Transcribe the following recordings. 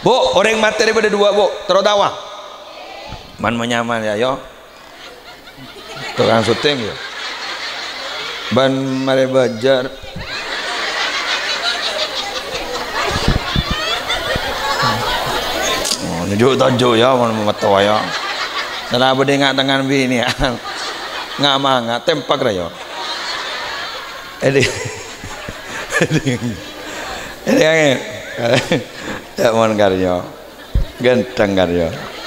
Bu, orang mati daripada dua, Bu. Terodawa. Man menyaman ya, yo. Tukang syuting ya. Ban mari bajar. Oh, nunjuk ya, mau matawa ya. Salah berdengak tangan bini ya. Nggak mangga, tempak rayo. Ini kan tak mau karyo, ganteng karyo.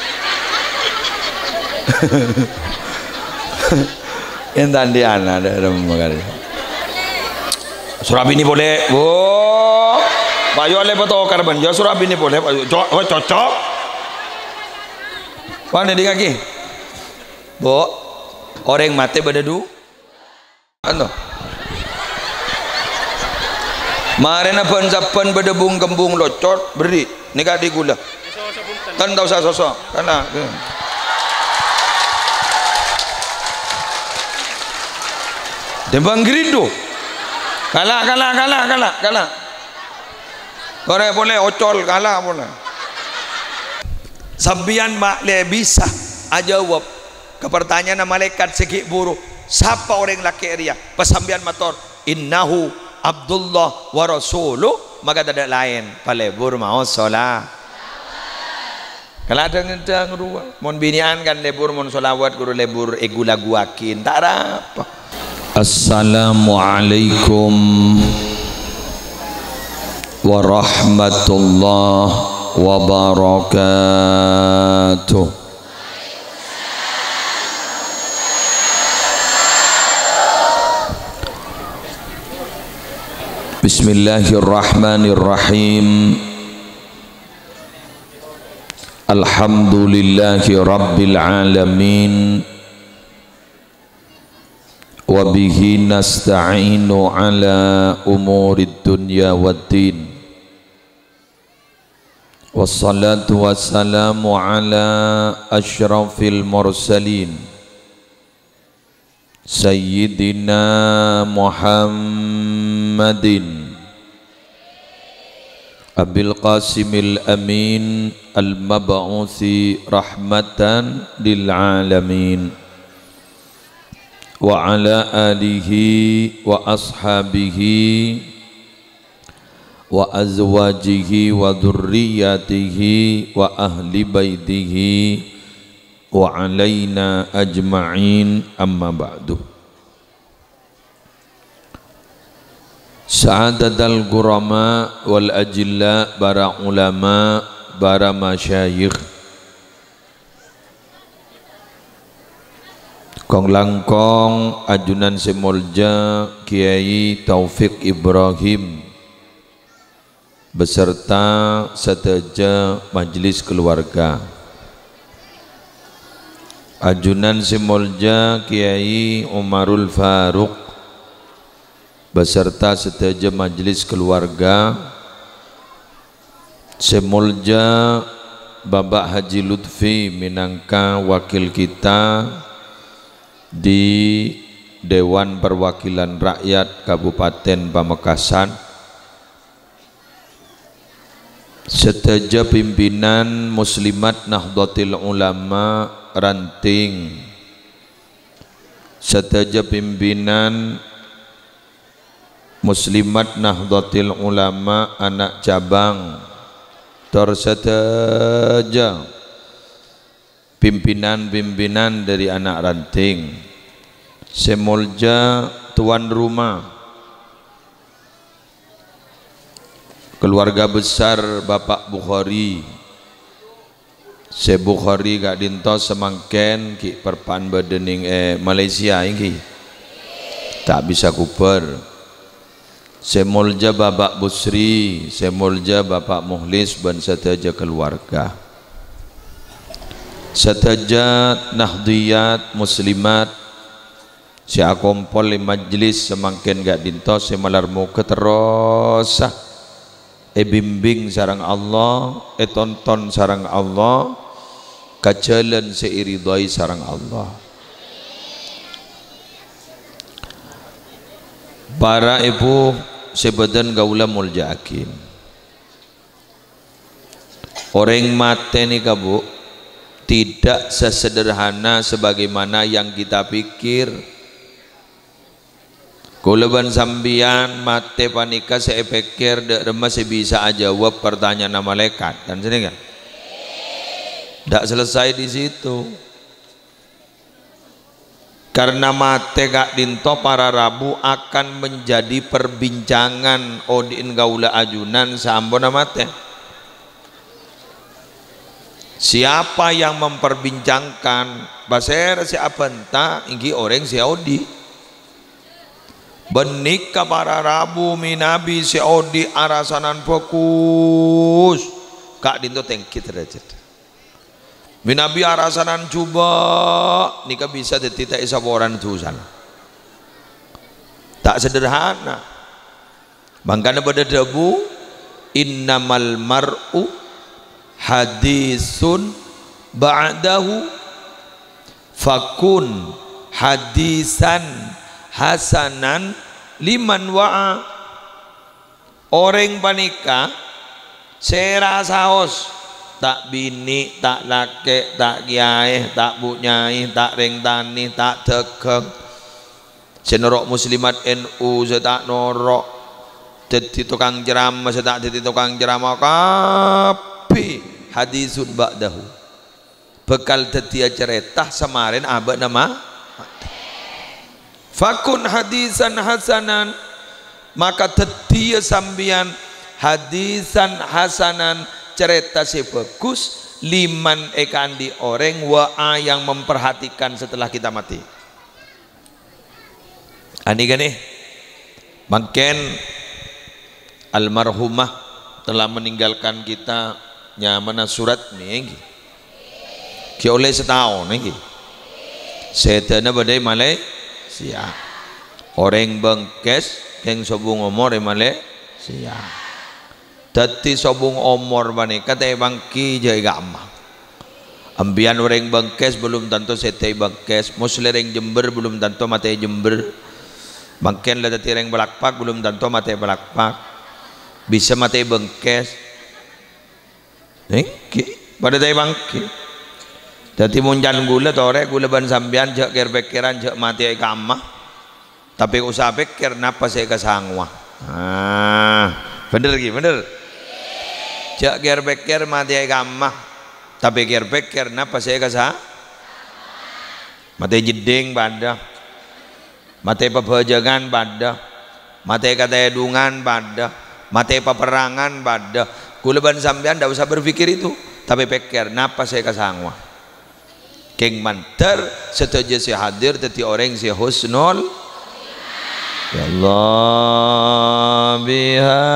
Intan di anak ada karyo. Surabini boleh, bu. Bayu ale betul karban, ya Surabini boleh, cocok. Mana di kaki, bu? Orang mati bedadu, ano? Marena pensapan bedebung kembung locot beri, nikah di gula. Kan tahu saya sosok, karena Dembang Gerindo, kalah. Boleh ocol kalah boleh. Sambian mak le bisa ajawab ke pertanyaan malaikat segi buruh. Siapa orang laki dia? Pesambian motor. Innahu Abdullah wa Rasuluh, maka tidak lain palebur mau sholat. Kalau ada ngedang dua, mon binian kan lebur mon sholawat guru lebur egu lagu akin tak apa. Assalamualaikum warahmatullahi wabarakatuh. Bismillahirrahmanirrahim. Alhamdulillahi rabbil alamin. Wa bihi nasta'inu ala umurid dunya waddin. Wassalatu wassalamu ala asyrafil mursalin Sayyidina Muhammadin Abil Qasimil Amin Al-Mab'uthi Rahmatan Lil Alamin Wa ala alihi wa ashabihi wa azwajihi wa dhurriyyatihi wa ahli baitihi wa alaina ajma'in, amma ba'du. Sa'adatal gurama wal ajilla, para ulama, para masyayikh, kong langkong ajunan semolja Kiai Taufik Ibrahim beserta seteja majelis keluarga, ajunan semolja Kiai Umarul Faruq beserta seteja majelis keluarga, semolja Bapak Haji Lutfi minangka wakil kita di Dewan Perwakilan Rakyat Kabupaten Pamekasan, seteja pimpinan Muslimat Nahdlatul Ulama Ranting, seteja pimpinan Muslimat Nahdlatul Ulama anak cabang, terseteja pimpinan-pimpinan dari anak ranting, semolja tuan rumah, keluarga besar Bapak Bukhari, se Bukhari gak dinto semangken ki perpan bedening Malaysia ini tak bisa kuper, semolja Bapak Busri, semolja Bapak Muhlis dan seteja keluarga, seteja nahdiyat muslimat si akompol di majlis semangken gak dinto semalarmu keterosah bimbing sarang Allah, tonton sarang Allah, kajalan seiridai sarang Allah. Para ibu sebadan gaula muljaakin, Orang mati nih kabu tidak sesederhana sebagaimana yang kita pikir. Kuleban sambian mati panika saya pikir masih bisa aja jawab pertanyaan malaikat dan sini kan tidak selesai di situ. Karena mate gak dinto para rabu akan menjadi perbincangan odin gaula ajunan sambona mate. Siapa yang memperbincangkan baser siapa entah inggi orang si odi benika para rabu minabi si odi arasanan fokus kak dinto tengkit derajat minabi arasanan coba nika bisa detita isaboran itu sana tak sederhana bangkana pada debu innamal mar'u hadisun ba'dahu fakun hadisan hasanan liman wa'a. Orang panika sera saos tak bini tak lake tak kiai tak bu nyai tak reng tani tak tegeng senorok muslimat NU setak norok jadi tukang ceramah setak jadi tukang ceramah kapi hadisun ba'dahu bekal tetia cerita semarin abad nama fakun hadisan hasanan maka tetia sambian hadisan hasanan cerita si bagus liman ekan di orang wa'a yang memperhatikan setelah kita mati. Ani gani makin almarhumah telah meninggalkan kita nyamana surat nih ki oleh setahun nih setana badai Malaysia orang bengkes yang sobung umur Malaysia tati sobung umur bani kata bangki jai gamma ambian orang bengkes belum tentu setai bengkes muslim orang Jember belum tentu mati Jember bangken lah tati orang Balakpak belum tentu mati Balakpak bisa mati bengkes pada tay bangki jadi munjan gula tore gula ban sambian jak gerbekeran jak mati ay kamah tapi usah pikir napa saya kesangwa bener bener jak gerbekir mati ay kamah tapi gerbekir napa saya kesah mati jeding pada mati pebajangan pada mati kata edungan pada mati peperangan pada kuleban sampean tidak usah berpikir itu tapi pikir napa saya kesangwa keng mantar setuju si hadir teti orang si husnul ya Allah biha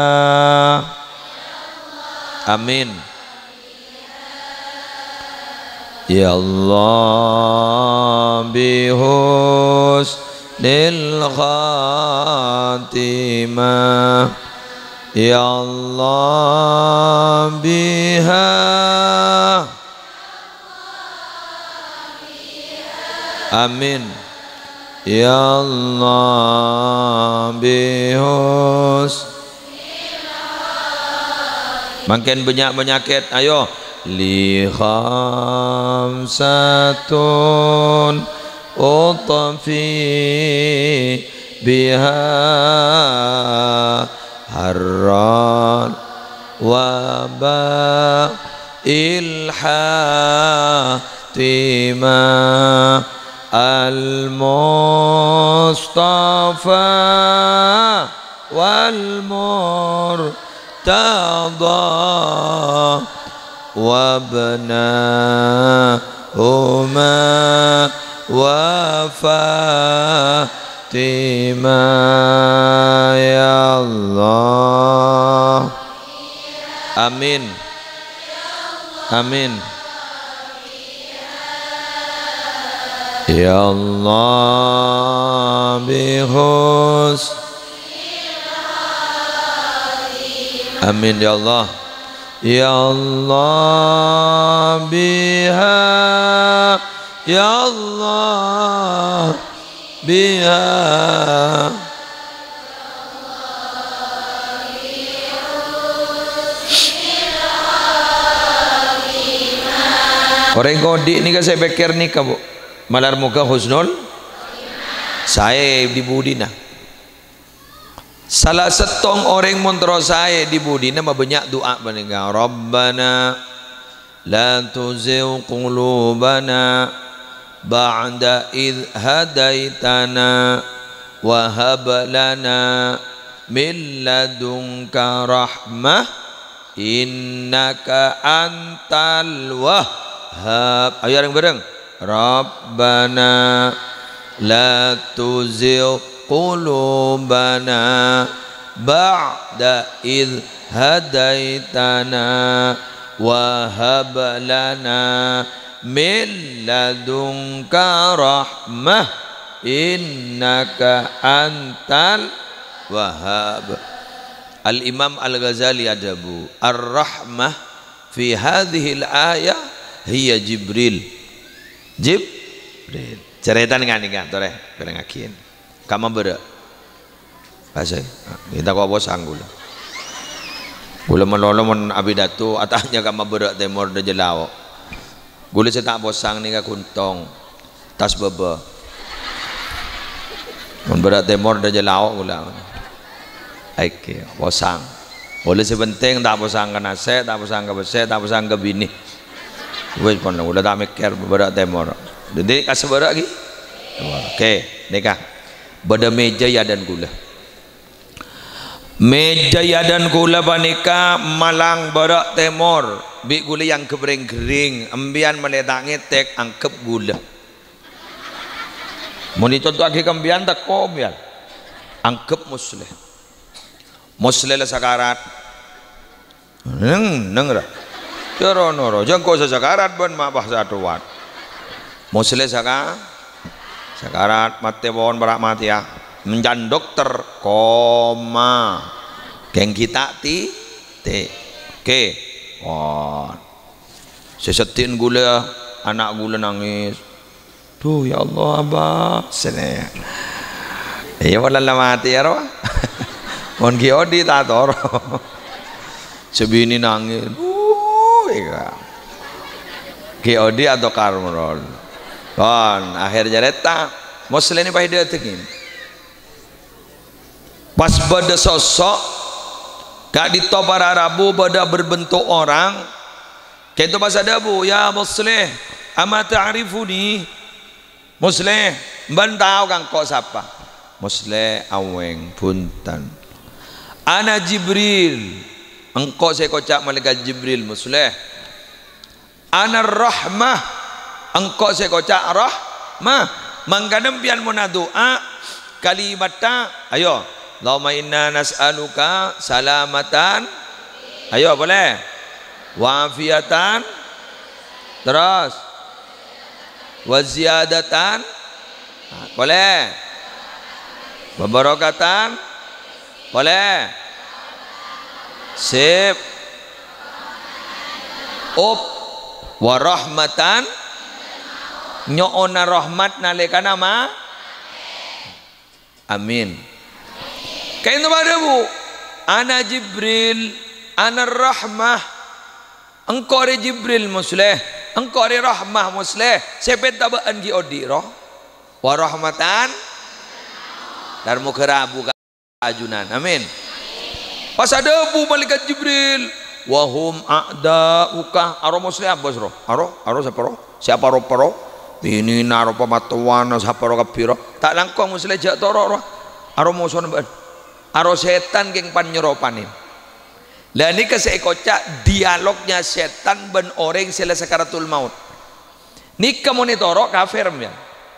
amin ya Allah bihusnil khatimah ya Allah biha amin ya Allah bihus makin banyak penyakit ayo li khamsatun utfi biha harran waba ilhatima al-Mustafa wal-Murtada wabnahuma wa Fatima ya Allah amin amin ya Allah bihus amin ya Allah ya Allah biha ya Allah biha Orang kodik ni kan saya pikir ni kamu malar muka husnul saya di budina. Salah setong orang montro saya di budina banyak doa meninggal. Rabbana la tuzigh qulubana ba'da idh hadaitana wa hab lana min ladunka rahmah innaka antal wahhab. Ayo yang bareng. Rabbana la tuzigh qulubana ba'da idh hadaitana wa hab lana min ladunka rahmah innaka antal wahhab. Al-Imam Al-Ghazali adabu ar-rahmah fi hadhihi al-ayah hiya Jibril. Jibril cerita dengan ini kan tore perengakin kama bera pasai kita kau bosang gula melolo mon abidatu atahnya kama bera temor de jelao gula cetak bosang ni ka kuntong tas bebe mon bera temor de jelao gula aike bosang boleh sebenting tak bosang ke nase tak bosang ke bese tak bosang ke bini wes pon gula tak mikir bera temor jadi kasih bera lagi oke nikah beda meja ya dan gula meja ya dan gula panika malang berak temor bi gula yang kebering-kering embian meletangi tek angkep gula mau dicontoh lagi kembian tak kombian angkep musleh lah sakarat neng ra noro jengko sakarat ben ma bahasa tuat musleh sakarat mati pohon berak mati ya menjan dokter koma geng kita ti oke wah sesetin gula anak gula nangis tuh ya Allah abah sene iya wala mati ya roh mon giodi tator sebini nangis iya giodi atau karmol kon akhir jareta muslim ni pada tegin pas pada sosok kak di para Arabu pada berbentuk orang kayak itu bahasa dabu ya muslim ama ta'rifuni muslim bantau kang kok siapa muslim aweng punten ana Jibril engkau saya kocak malaikat Jibril muslim ana rahmah engkau saya kocak rahmah mangkadam pian muna doa kalimata ayo Allahumma inna nas'aluka salamatan ayo boleh wafiatan terus waziyadatan boleh wabarakatan boleh sip warahmatan nyoona rahmat nalika nama amin kayak itu pada bu ana Jibril ana rahmah engkau re Jibril musleh engkau re rahmah musleh sepet tabaan gi odiro warahmatan dar mukerabu ajunan amin pas ada bu malaikat Jibril wahum a'da'uka aro musleh abos roh aro siapa roh ini naro pematuan saparo kapiro tak langkong musleh jak toro aro muson ban aro setan geng pan nyeropanin lah ini kesek kocak dialognya setan ben orang sila sakaratul maut ni kamu ni toro kafir ya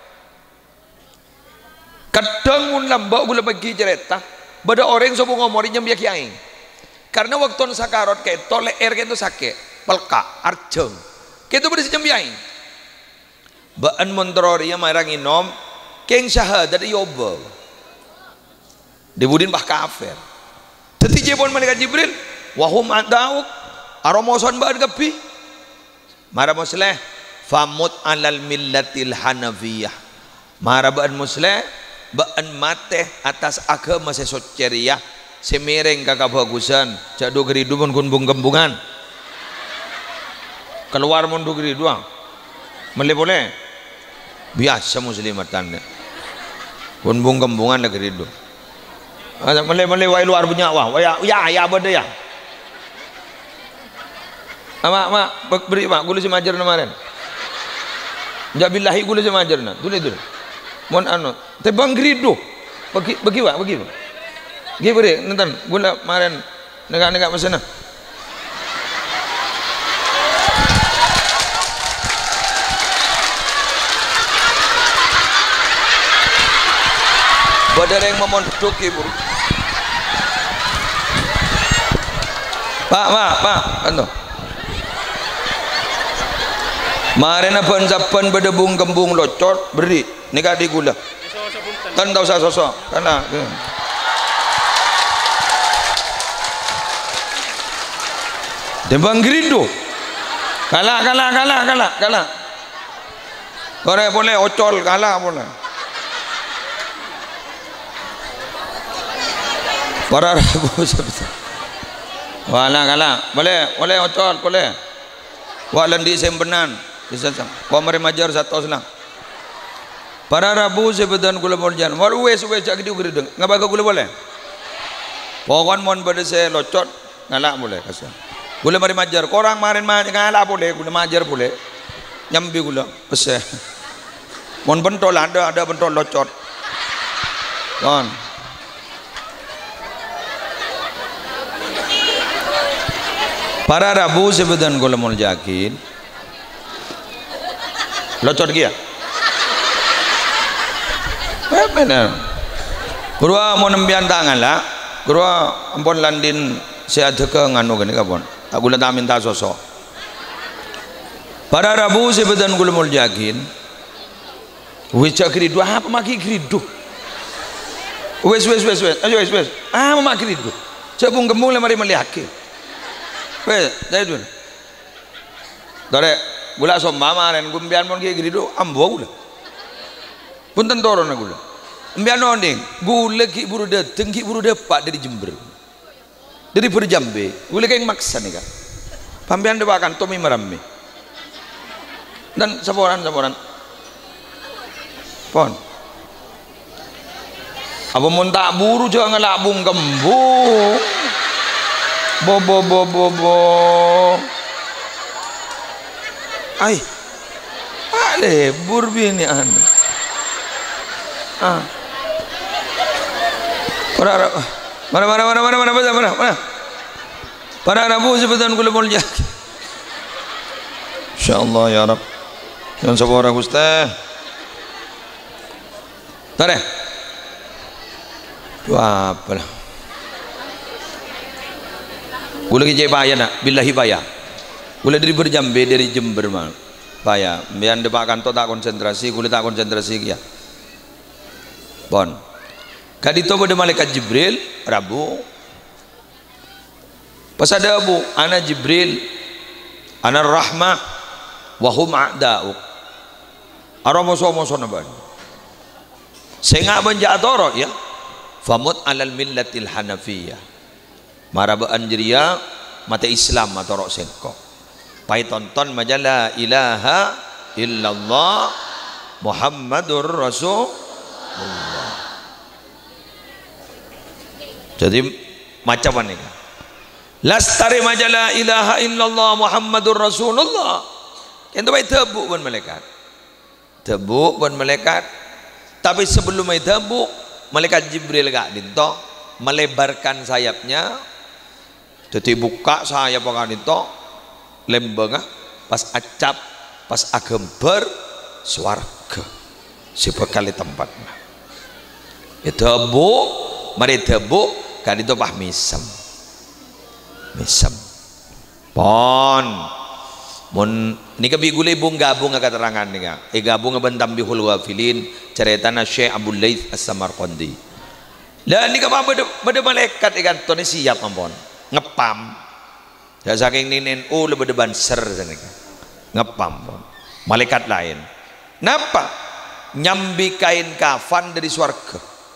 kadang mun lambak gula bagi cerita bada orang sobo ngomori nyambia kiai karena waktu sakarat kayak tole air itu sakit pelka arjeng kayak itu beri nyambiain baan montroria marang inom keng syahadat yoba dibudin bah kafir teti jepon malaikat Jibril wahum adauk aromoson baan gapi mara musleh famut alal millatil hanafiyah mara baan musleh baan mate atas agama sesot ceria semereng kakak bagusan cak do geridu pun kun bung kembungan keluar mun do geridu boleh biasa muslimatan pun bung-gembungan lagi itu boleh wai luar punya wah ya benda ya mak beri mak gula semajar kemarin jabillahi gula semajar na dulu mon anu tebang grido bagi wak gi beri nonton gula kemarin negak masana badar yang memondok ibu pak anu maren apa zapan bedebung gembung locot beri nikah di gula kan tahu saya sosok karena dembang gerindo kalah boleh ocol kalah boleh para rabu sebetulnya kalah boleh ocol boleh walan di sembenan bisa pamare majar satu selang para rabu sebetulnya gula morjan war wes cak gitu gede ngabaga gula boleh pokon mon pada saya locot ngalah boleh kasih gula mari majar korang marin ngalah boleh gula majar boleh nyambi gula peseh mon bentol ada bentol locot kon para rabu sebetulnya gula mau jakin locot dia benar gua mau nembian tangan lah gua ampun landin sehat ke nganu gini kapon tak gula tak minta sosok para rabu sebetulnya gula mau jakin wicak kridu apa maki kridu wes maki kridu cepung gemung lemari melihat dari tu, dari gula somba dan gumbian mon kiri itu ambo gula, punten toron gula, gumbian onding gula ki buru depak dari Jember, dari Perjambe, gula kayak maksa nih kan, pambian depakan Tommy merami, dan saboran, pon, apa montak buru jangan labung gembung. Bo ay lebur bini anda mana para rabu sebetulnya gula mau jak insyaallah ya Rab yang sabar Ustaz tare apa lah gula kijai payah nak billahi payah gula dari Berjambe dari Jember mal payah biar depak kantor tak konsentrasi gula tak konsentrasi kia bon kadito pada malaikat Jibril Rabu pas ada Abu ana Jibril ana rahmah wahum a'da'uk aramoso naban sehingga benjak toro ya famut alal millatil hanafiyah marabaan jeria mata Islam atau rok sengkok pai tonton majalah ilaha illallah Muhammadur Rasulullah jadi macam mana lastari majalah ilaha illallah Muhammadur Rasulullah yang tu pai tebuk pun malaikat tapi sebelum pai tebuk malaikat Jibril gak dinto melebarkan sayapnya jadi buka sayap pakai itu lembeng pas acap pas agember swarga sebekali tempatnya itu mari tebuk kan itu pah misem pon mun nika bigulay bung gabung keterangan nika gabung bentam bihul wafilin ceritana Syekh Abdul Laith As-Samarqandi dan nika bade malaikat ikan tone siap ampun ngepam ya saking ninin lebih deban ser ngepam malaikat lain napa nyambi kain kafan dari swarga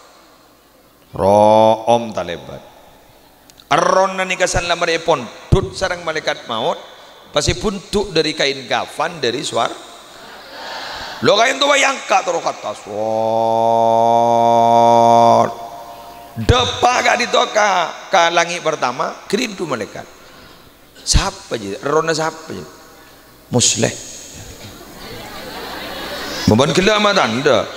room talebat arron nikasan lamar epon tut sarang malaikat maut pasti puntuk dari kain kafan dari lo kain tu bayang ka terus kata swat depa gak ditoka ka langit pertama kerindu malaikat siapa je rona siapa je musleh beban kelamatan dah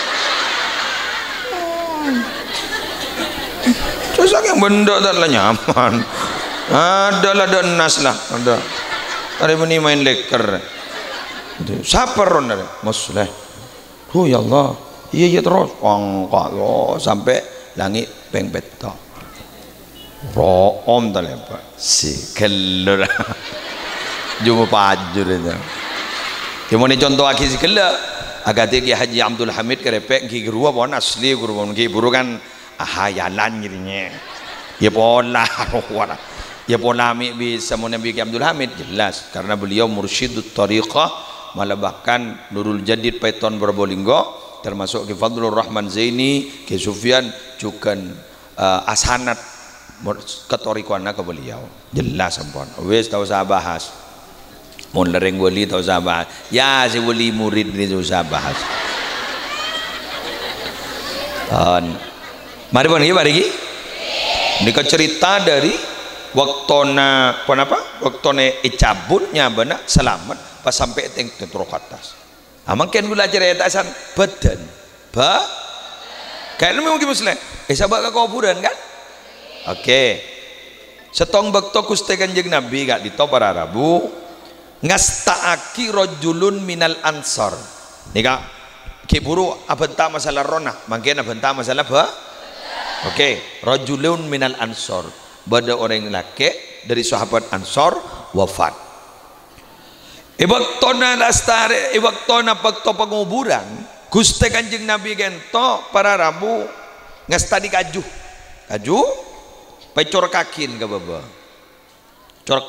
susah yang benda tak lah nyaman adalah dan nas lah ada hari ini main leker siapa ron dari musleh oh ya Allah iya terus angkat sampai langit pengpetok room tak lepas si kelur jumpa pajur itu yang mana contoh aki si kelur agak dia Haji Abdul Hamid kerepek ki guru apa asli guru ki buru kan hayalan gininya ya pola rohwana ya pola mi bisa mau Nabi Abdul Hamid jelas karena beliau mursyidut tariqah malah bahkan Nurul Jadid Paiton Probolinggo termasuk ke Fadlur Rahman Zaini ke Sufyan juga asanat ketorikuan ke beliau jelas ampun wes tahu saya bahas mau lereng wali tahu saya bahas ya si wali murid ini tahu saya bahas mari pun ya mari ini cerita dari waktona waktone icabutnya benar selamat pas sampai tengok atas makin gula cerita asan badan kayaknya mungkin muslim sahabat ke kuburan kan oke setong bakto kuste kanjeng Nabi gak dito para Rabu ngastaaki rojulun minal ansor nih kak kiburu abenta masalah rona makin abenta masalah oke rojulun minal ansor pada orang laki dari sahabat ansor wafat iwaktona lastare iwaktona bakto penguburan kuste kanjeng Nabi gento para Rabu ngastadi kaju pecor kakin ke baba corak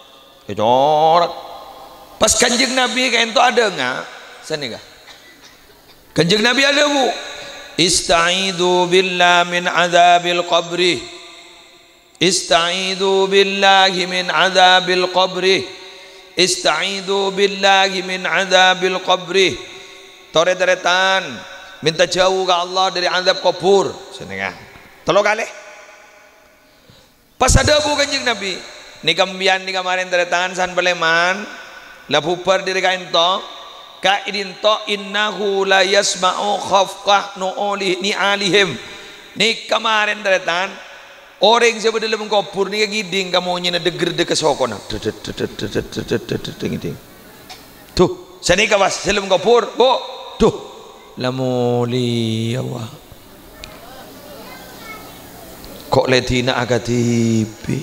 pas kanjeng Nabi gento ada nggak sana nggak kanjeng Nabi ada bu istaidu billah min azabil qabri istaidu billahi min azabil qabri istaidu billahi min azabil qabri tore-toretan minta jauh ke Allah dari azab kubur senengah tolong kali pas ada bu kanjeng Nabi ni kambian ni kemarin toretan san beleman la pupar diri kain to ka idin to innahu la yasma'u khafqah nu'uli ni alihim ni kemarin toretan orang siapa dalam kubur ni giding kamu nyina deger deke sokona tuh sini kawas dalam kubur bu tuh lamuli Allah kok letina agak tipi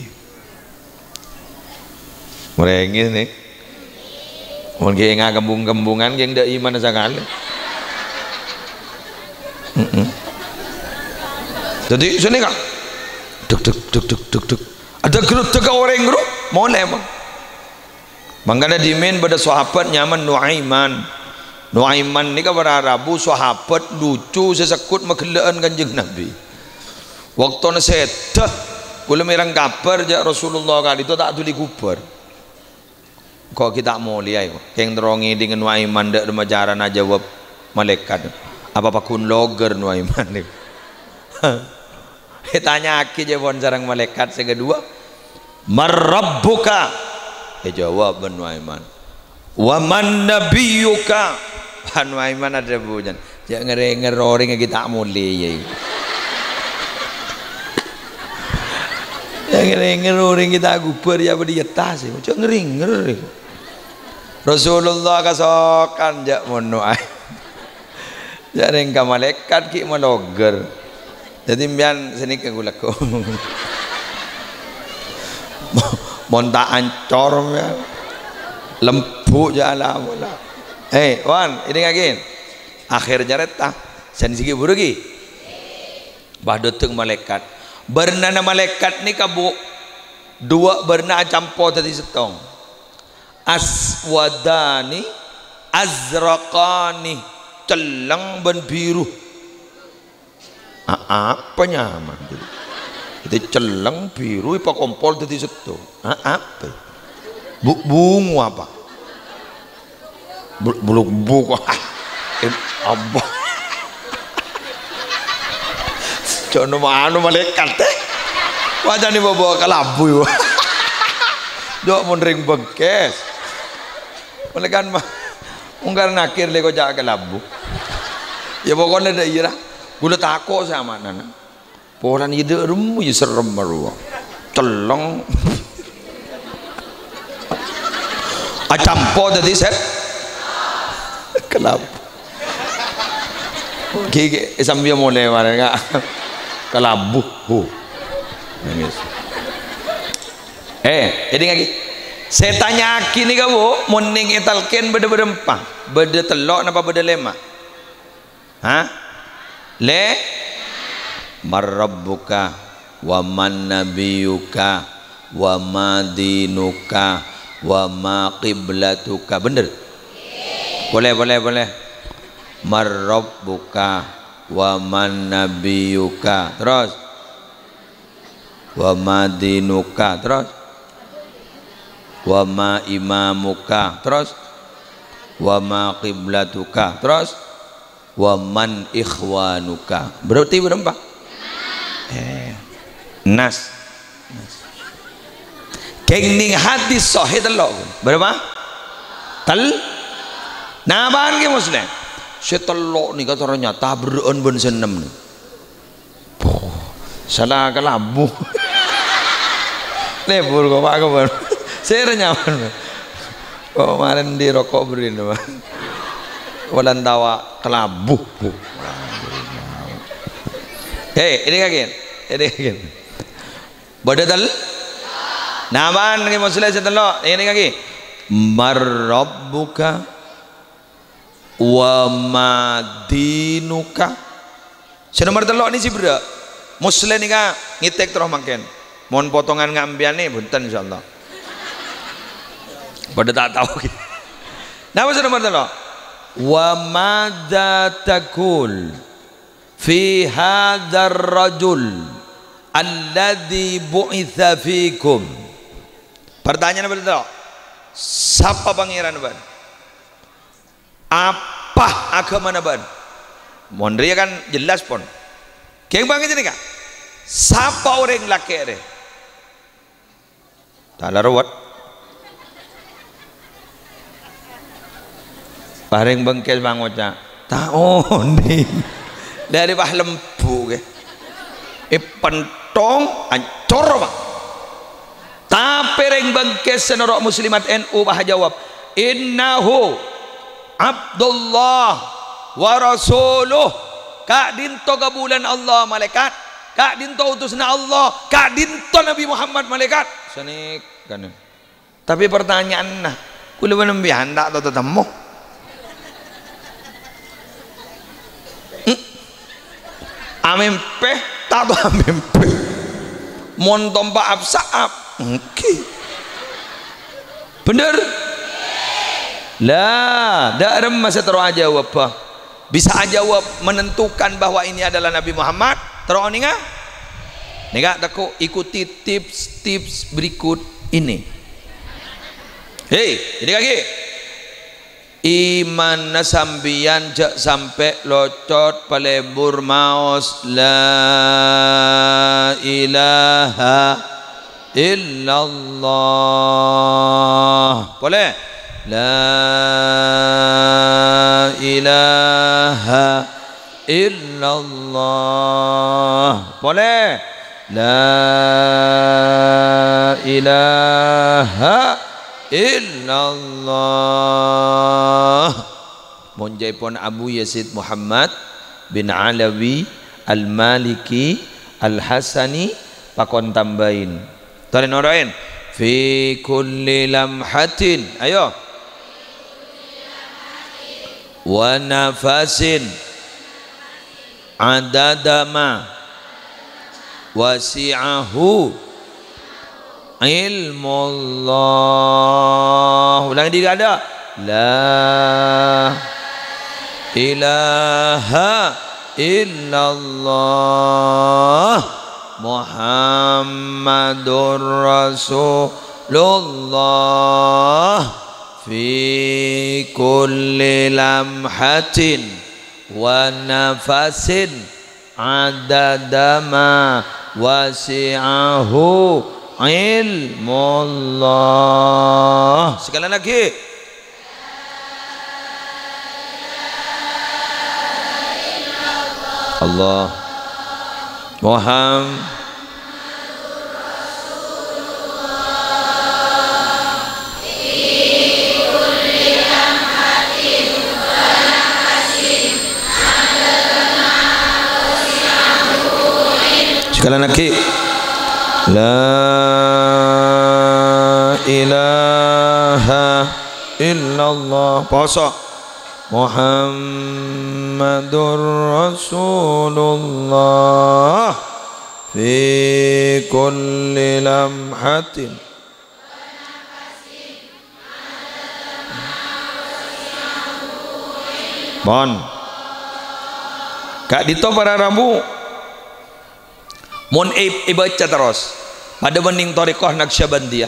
merengin nih mungkin nggak kembung-kembungan yang tidak iman sekali jadi sini kak duk ada gerut orang gerut mau lemah makanya dimin pada sahabat nyaman Nuaiman ni kabar Arabu sahabat lucu sesekut magelaan kanjeng Nabi waktu nasedah kula merang kabar jak Rasulullah kali itu tak tuli kubar kok kita mau liai yang terongi dengan Nuaiman dak remajaran aja jawab malaikat apa kun loger Nuaiman ni tanya aki jawab sarang malaikat yang kedua marrabbuka jawab Nuaiman wa man nabiyuka Nuaiman ada bujan jangan ngerenger orang yang kita mulai jangan ngerenger orang kita gubar ya pada atas jangan ngerenger Rasulullah kasokan jak Nuaiman jangan ke malaikat ki maloger jadi biar sini ke gulaku monta ancor ya lempuk jalan mula wan ini lagi akhirnya retah sen sigi burugi bahduteng malaikat bernana malaikat ni kabu dua berna campo tadi setong aswadani azraqani celeng ben biru apa nyaman itu celeng biru ipa kompol tadi setong apa bungu apa buluk buka Allah. Jono anu malaikat teh. Wajane bawa kelabu yo. Jok munring bengkes. Malaikat mah unggar nakir le kok jak kelabu. Ya pokoknya dah iya lah. Gula takut sama nana. Poran ide remu ya serem maru. Celong. Acampo tadi set. Kelabu. Gigi sambil mulai mana enggak? Kelabu. Nangis. Ini lagi. Saya tanya kini kamu, moning italken beda berempah, beda telok napa beda lema? Hah? Le? Marrabbuka wa man nabiyuka wa ma dinuka wa ma qiblatuka. Bener? Boleh. Marrabbuka wa man nabiyuka. Terus? Wa ma dinuka. Terus? Wa ma imamuka. Terus? Wa ma qiblatuka. Terus? Wa man ikhwanuka. Berarti berapa? Nas. Kengning hadis sahih telok. Berapa? Naban ke muslim? Setelok ni kata orangnya tabruan ben senem ni. Salah kelabu. Lebur kok pak kabar. Saya nyaman. Kok kemarin di rokok berin teman. Walan tawa kelabu. Ini kaget. Badatal. Naman ni muslim setelok. Ini kaget. Marrabbuka wa madinuka. Senomor telok ni si bro. Muslim ni kan ngitek terus makan. Mohon potongan ngambian ni bunten insyaallah. Pada tak tahu. Nama senomor telok. Wa madza taqul fi hadzal rajul alladzi bu'itsa fikum. Pertanyaan apa itu? Siapa pangeran ban? Apa agama ban? Mondri kan jelas pon. Keng banget ini kan? Siapa orang laki ada? Tak laruat. Bareng bengkel bang oca. Taon ni. Dari bah lembu ke. Pentong ancor bang. Tapi reng bengkel senorok muslimat NU bah jawab. Innahu Abdullah wa rasuluh. Kak dinto kabulan Allah malaikat. Kak dinto utusna Allah. Kak dinto Nabi Muhammad malaikat. Sanik kan. Tapi pertanyaan nah, kula menembihan tak atau temu? Amempe tak tahu amempe. Mon tompa absaab. Okay. Bener? Lah, dak rem masa terus aja apa? Bisa aja menentukan bahwa ini adalah Nabi Muhammad. Terus ni ngah? Nega takut ikuti tips-tips berikut ini. Hei, ini kaki. Iman nasambian jak sampai locot palebur maos la ilaha illallah. Boleh? La ilaha illallah. Boleh? La ilaha illallah. Monjai pon Abu Yazid Muhammad bin Alawi Al-Maliki Al-Hasani pakon tambahin. Tolong orain. Fi kulli lamhatin. Ayo. Wa nafasin adadama wasi'ahu ilmullah. Ulang diri ada. La ilaha illallah Muhammadur Rasulullah fi kulli lamhatin wa nafasin adadama wasi'ahu ilmullah. Sekali lagi. Allah Muhammad sekali lagi. La ilaha illallah. Puasa. Muhammadur Rasulullah fi kulli lamhatin Bon Kak Dito para Rabu mun baca terus pada bening Thariqah Naqsyabandiyah.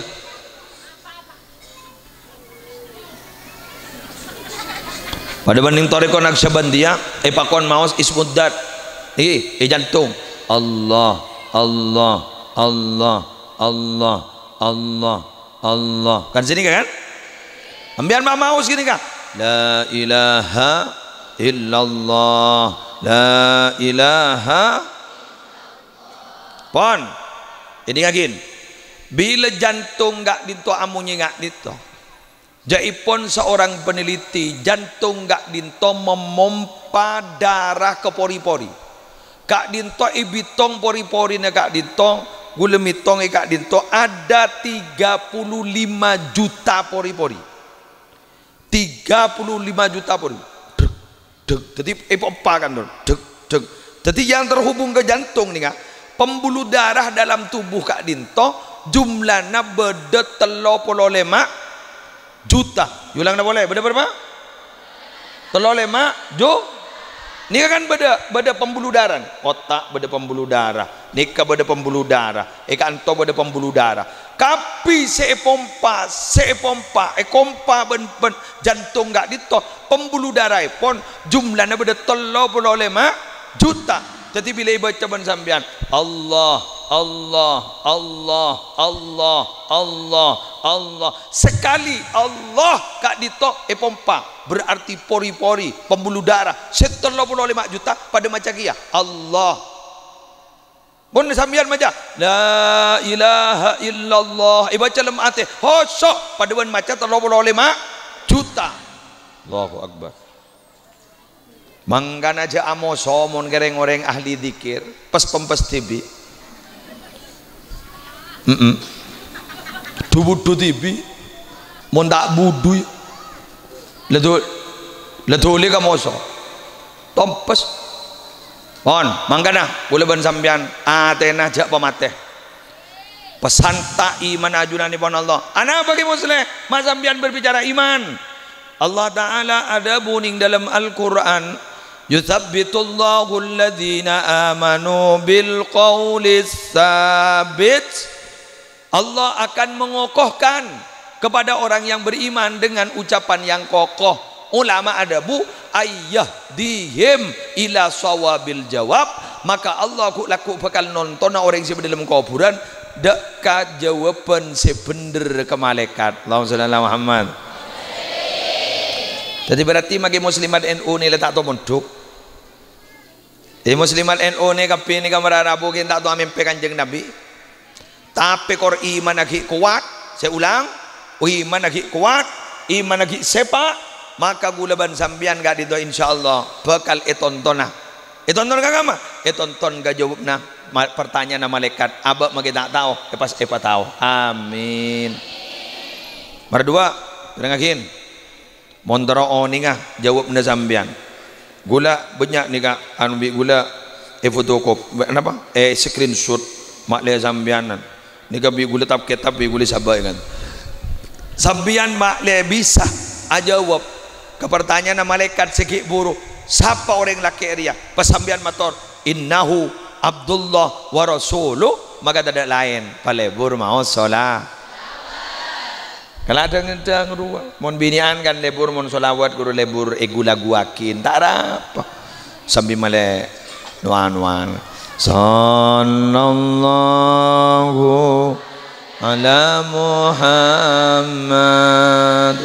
Pada banding Thariqah Naqsyabandiyah pakon maus ismuddat jantung Allah Allah Allah Allah Allah Allah kan sini kan ambian mak maus gini kan la ilaha illallah la ilaha pon ini ngagin bila jantung gak dinto amunnya gak dinto jaipun seorang peneliti jantung gak dinto memompa darah ke pori-pori kak dinto ibitong pori-pori na kak dinto gulemitong kak dinto ada 35 juta pori-pori 35 juta pori jadi apa kan jadi yang terhubung ke jantung nih kak pembuluh darah dalam tubuh kak dinto jumlahnya beda 35 juta. Ulang dah boleh. Beda berapa? 35 juta. Ni kan beda pembuluh darah. Otak beda pembuluh darah. Nika beda pembuluh darah. Anto beda pembuluh darah. Kapi sepompa kompa ben jantung gak dito. Pembuluh darah pun jumlahnya beda 35 juta. Jadi bila baca ban sambian Allah Allah Allah Allah Allah Allah sekali Allah kak dito pompa berarti pori-pori pembuluh darah 35 juta pada macam kia Allah pun sambian macam la ilaha illallah baca lemah hati hosok pada ban macam 35 juta Allahu Akbar. Manggan aja amo somon gereng-goreng ahli dikir pas pempes TV dubudu TV mon tak budu letu le ka moso tompes on mangkana boleh ban sampean atena jak pemateh pesan tak iman ajunani pon Allah ana bagi muslim mas sampean berbicara iman Allah Ta'ala ada buning dalam Al-Quran yuthabbitullahu alladhina amanu bil qawlis sabit Allah akan mengokohkan kepada orang yang beriman dengan ucapan yang kokoh. Ulama ada bu ayah dihim ila sawabil jawab maka Allah laku bakal nonton orang yang dalam kuburan dekat jawaban sebener ke malaikat. Allahumma shalli ala Muhammad. Jadi berarti magi muslimat NU ni letak tu munduk. Muslimat NU ni kapi ni kamera Rabu kita tu amin Kanjeng Nabi. Tapi kor iman lagi kuat, saya ulang, iman lagi kuat, iman lagi sepak, maka gulaban sambian gak itu insyaallah bakal etontonah. Etonton kagak mah? Etonton gak jawabna pertanyaan malaikat. Abak magi tak tahu, pas tahu. Amin. Berdua, dengakin. Montara oni ngah jawab na sambian gula banyak ni kak anu bi gula fotokop apa screenshot mak le sambianan ni ka bi gula tap kitab bi gula sabai kan sambian mak le bisa ajawab ke pertanyaan malaikat sikit buru siapa orang laki dia pesambian motor innahu Abdullah wa rasuluh maka tidak lain pale buru mau solat Kalau ada ngedang ruang, mon binian kan lebur mon solawat guru lebur egu lagu akin, tak ada apa. Sambil male nuan. Sallallahu ala Muhammad.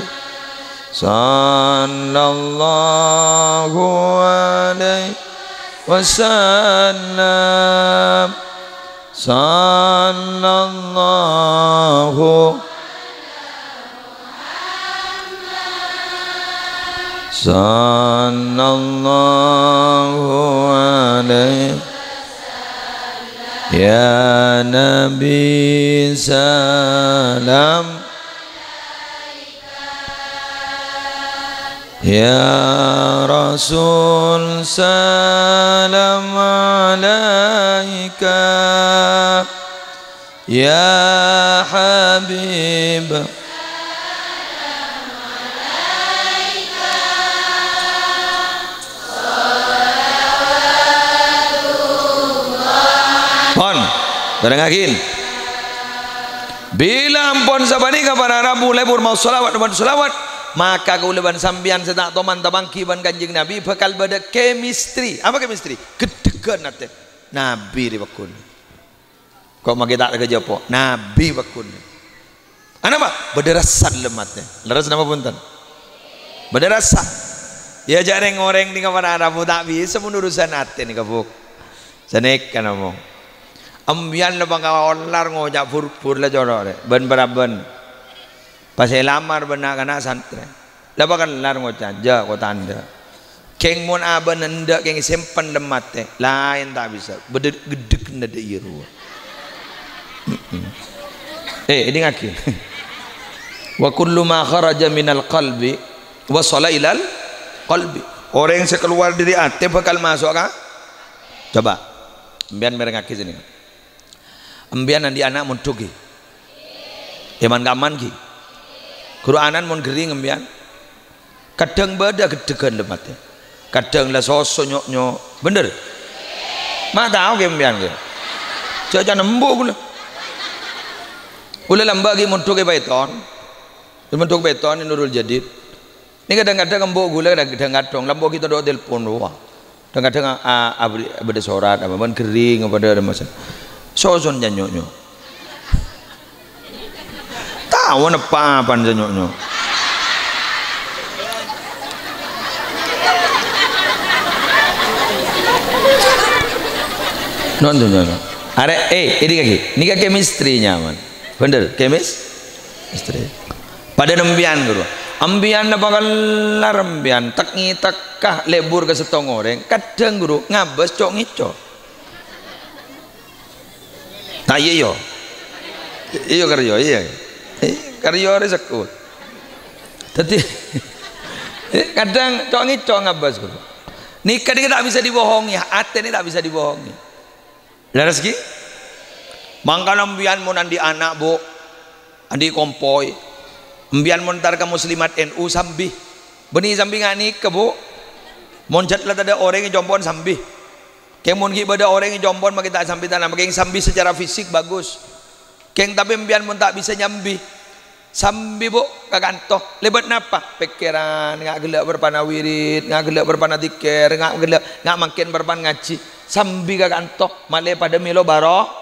Sallallahu alaihi wasallam. Sallallahu alaihi ya Nabi salam ya Rasul salam alaika ya Habib Barengakin bila ampun sabani kepada Rabu lebur mau salawat maka kauleban sambian sedak toman tabangki ban kanjeng Nabi bakal beda chemistry. Apa chemistry? Kedegan nate Nabi ribakun kok magi tak kerja po Nabi bakun ana apa bederasan lematnya leres nama punten bederasan ya jareng ngoreng di kepada Rabu tak bisa menurusan ate ni kabuk sanek kan omong ambian le bang olar ngojak pur le jorore ben beraben pas lamar benak kana santri la bakal lar ngojak ja ko tanda keng mon aben ndak keng simpen demate lain tak bisa bedek gedek nade iru ini ngaki wa kullu ma kharaja minal qalbi wasala ilal qalbi orang yang keluar dari hati bakal masuk kan coba ambian merengaki sini ambian nanti anak mun tugi eman gaman ki Qur'anan mun gering ambian kadang beda gedegan lematnya kadang lah sosok nyok bener mak tahu ke ambian ke jajan nembuk gula lambak ki mun tugi beton ini Nurul Jadid ini kadang-kadang embuk gula kadang-kadang lambok kita doa telepon wah kadang-kadang ada sorat apa ban gering apa ada masa soson nyanyonyo tahu apa nyanyonyo nonton are ini kaki chemistry-nya man bener chemistry pada nembian guru ambian na bakal larambian takngi takah lebur ke setong goreng kadang guru ngabes cok ngico nah iyo karyo karyo rezekut tapi kadang cok ngico ngabes guru nikah ini tak bisa dibohongi hati ini tak bisa dibohongi laras ki mangka ambian mau nandi anak bu andi kompoi ambian montar ke muslimat NU sambi benih sambi ngani ke bu moncat lah ada orang yang jompon sambi kemon ki bada orang yang jompon maka tak sambi tanah maka yang sambi secara fisik bagus keng tapi ambian mon tak bisa nyambi sambi bu kaganto lebat napa pikiran ngak gelak berpana wirid ngak gelak berpana tikir ngak gelak ngak makin berpan ngaji sambi kaganto male pada milo baro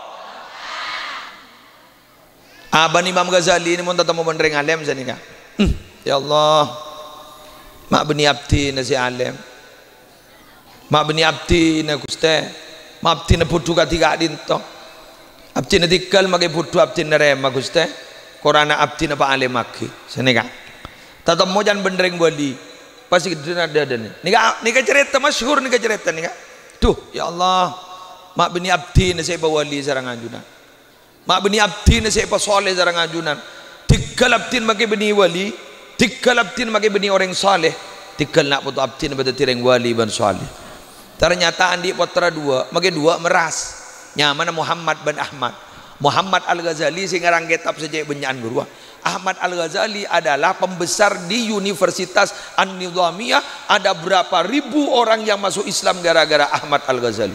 Aban Imam Ghazali ini mun tatamo bandreng alim sanika. Ya Allah. Mak beni abdi na si alim. Mak beni abdi na Guste. Mak abdi na putu katiga dinto. Abdi na tikal mage putu abdi na rema Guste. Korana abdi na pa alim maki. Sanika. Tatamo jan bandreng wali. Pasti ada ni. Nika cerita masyhur nika cerita nika. Tuh, ya Allah. Mak beni abdi na si wali sareng anjuna. Mak beni abdi na siapa soleh jarang ajunan tiga abdin maki beni wali tiga abdin maki beni orang soleh tiga nak putu abdin pada tireng wali ban soleh ternyata andi putra dua maki dua meras nyaman Muhammad bin Ahmad Muhammad Al-Ghazali sing ngarang kitab sejak benyaan guru Ahmad Al-Ghazali adalah pembesar di Universitas An-Nizamiyah ada berapa ribu orang yang masuk Islam gara-gara Ahmad Al-Ghazali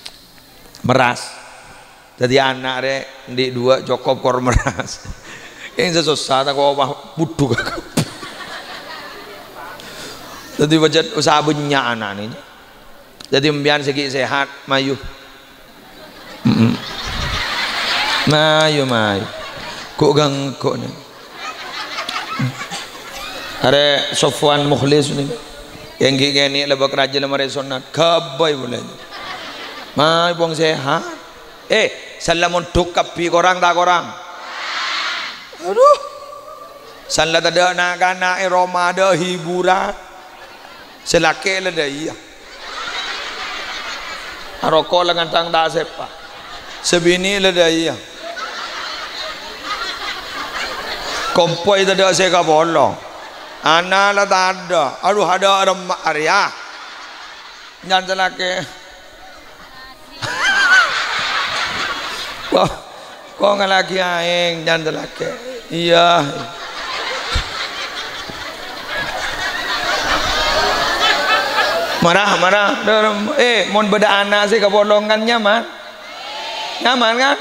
meras jadi anak re di dua Joko Kormeras Yang susah tak kau apa butuh. Jadi wajah usaha banyak anak ini. Jadi mbian segi sehat mayu. Mayu. Kok gang kok ni. Ada Sofwan Mukhlis ni. Yang gini lebak raja lemah resonat. Kabai boleh. Mayu bong sehat. Salamun tuk kapi korang tak korang. Aduh. Salah ada nak-nak Roma ada hiburan. Selaki lah dia. Rokok lah ngantang tak sepa. Sebini lah dia. Kompoi tak ada seka bolong. Anak lah tak ada. Aduh ada remak Arya. Jangan selaki. Kau ngalaki aing jangan selaki. Iya. Marah. Mon beda anak sih kebolongan nyaman kan?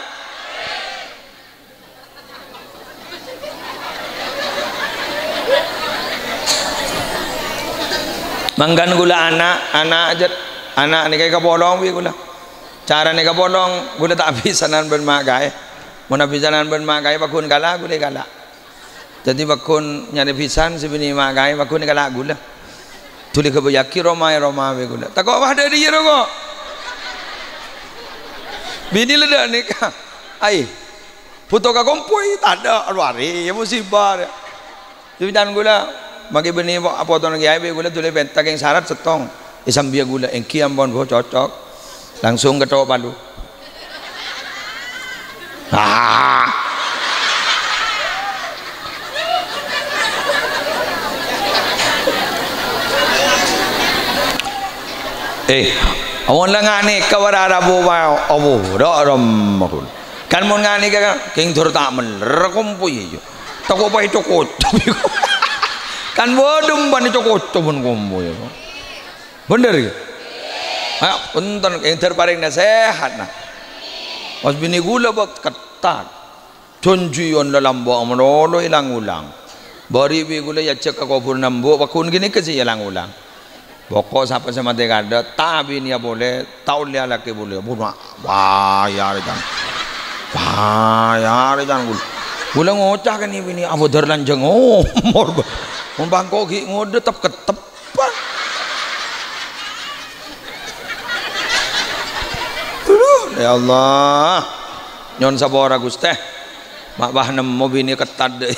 Manggan gula anak ni kayak kebolong bi gula. Cara ni kebolong gula tak bisanan bermagai. Mon bisanan bermagai bakun kala gula kala. Jadi bakun nyari pisan sebini magai bakun kala gula. Tulis kebayaki Roma be gula. Tak kau apa ada dia kok. Bini leda nikah. Ai. Puto ka kompoi tak ada luari ya musibah. Jadi dan gula bagi bini apa tuan lagi be gula tulis pentak yang syarat setong. Isambia gula engki ambon go cocok. Langsung ke Tok Palu. Awon lang ngani kawarara bo ba obo da ram makul kan mon ngani ka king thur ta man rekompoy yo tako pa ito ko kan bodum ban ito ko to mon komboy yo bener ya ayo punten king thur paring na sehat na mas bini gula bak ketat tunjuyon lalambo amrolo ilang ulang bari bi gula ya cek ko purnambo bakun gini kasi ilang ulang. Pokok siapa sama dia ada, tapi ni boleh, tahu dia lagi boleh. Bukan, bayar jangan gula ngocah kan ini abu derlanjeng mor, bangko ki ngode tep ketepan. Ya Allah, nyon sabora guste, mak bah nemu bini ketat deh.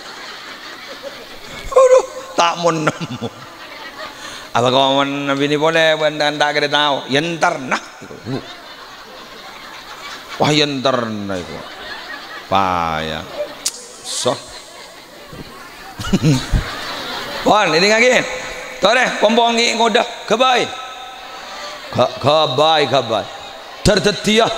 Tak mau nemu. Apa kau nabi ni boleh benda tak kena tahu yentar nak wah yentar nak itu payah so pon ini ngakin tahu deh pompong ni ngodah kebai tertetia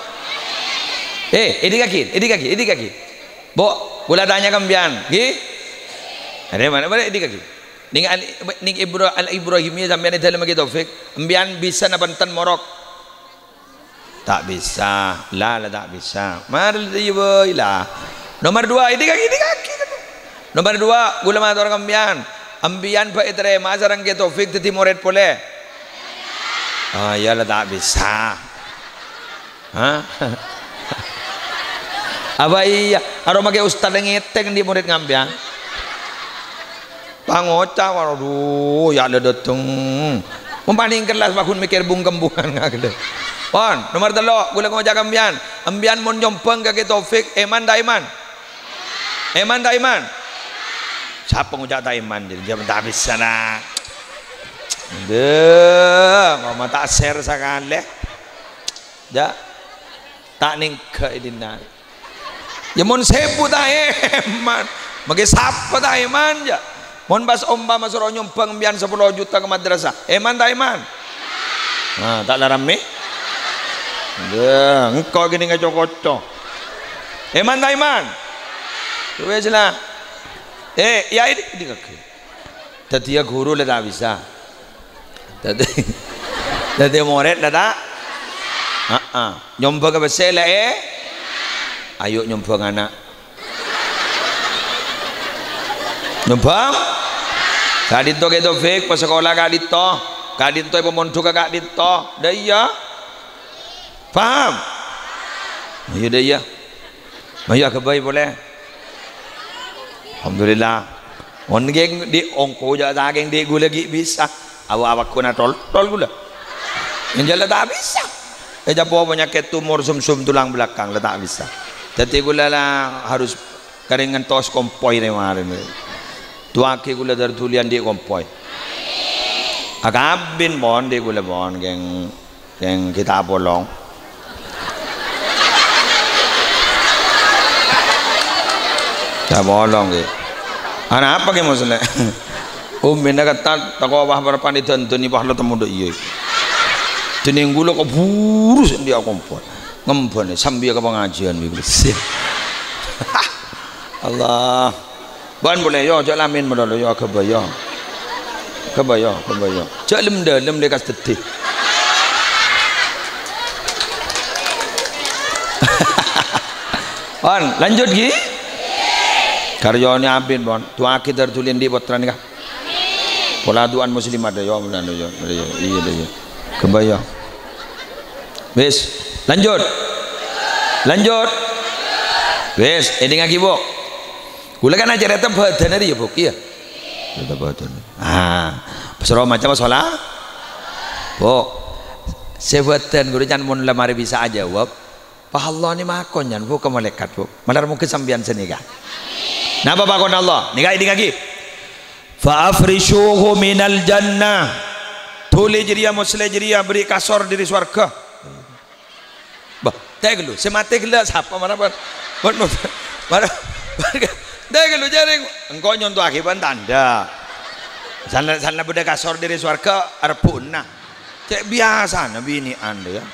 ini kaki bo gula tanya kambian gi ada mana boleh ini kaki ning Ibrahimiyah sampeyan dalam lagi taufik mbian bisa nabantan morok tak bisa la tak bisa mar lah nomor 2 ini kaki nomor 2 gula matur kambian ambian pak itre masarang ke taufik teti murid boleh ya la tak bisa apa iya aroma ke ustad ngeteng di murid ngambian pangocah waduh ya ada dateng mempaning kelas bakun mikir bung-kembungan ngagede pon nomor 3 gula ngojak ambian mon nyompeng ke taufik iman siapa ngojak ta iman jadi dia tak bisa nak ngomong tak share sekali ya tak ning ke idina ya mon sebu ta iman bagi siapa ta iman ya mon bas omba masuk nyompang mbian 10 juta ke madrasah iman tak iman tak larang mi engkau gini ngacok-kocok iman tak iman coba jelah ya ini kaki tadi ya guru lah tak bisa tadi murid lah tak nyompang ke besar lah ayo nyompang anak Numpang kak dito kayo fake pa sekolah kak dito pemontuk kak dito dah iya paham iya dah iya maya kebaik boleh alhamdulillah on geng di ongko jaga geng di gula lagi bisa awak kuna tol gula yang jalan tak bisa japo penyakit tumor sumsum tulang belakang tak bisa jadi gula lah harus keringan tos kompoi kemarin tuake gula dari tulian di kompoi agabin bon di gula bon geng kita bolong kita bolong gitu anak apa ke masalah benda kata tak kau bah berapa ni tentu ni bah lo temu do iya tening gula kau burus dia kompoi ngempon sambil ke pengajian begitu Allah ban boleh yo jak lamin modal yo kebayo jak lem de kas tetih ban lanjut gi karyone abin bon tua kita tertulis di potran kah pola duan muslim ada yo iya deh yo kebayo wes lanjut wes ini ngaki bo gula kan ajar itu badan hari ya bu iya itu badan pesoro macam masalah bu sebutan guru jangan mun lemari bisa aja wab pak Allah ni makon jangan bu ke malaikat bu malah mungkin sambian seni kah nah apa pakon Allah nikah ini lagi fa afrishuhu minal jannah tuli jeria musle jeria beri kasor diri swarga bah teglu semate gelas apa mana dah kalau jaring engkau nyontoh akibat tanda sana beda kasor dari swarga arpuna cek biasa nabi ini anda ya